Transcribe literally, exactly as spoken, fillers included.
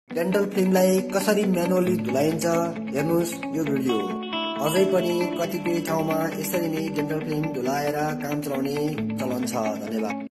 Dental फिल्मलाई कसरी manually धुलाइन्छ हेर्नुहोस् यो भिडियो। अझै पनि कतिपय ठाउँमा यसरी नै डेन्टल फिल्म धुलाएर काम चलाउने चलन छ। धन्यवाद।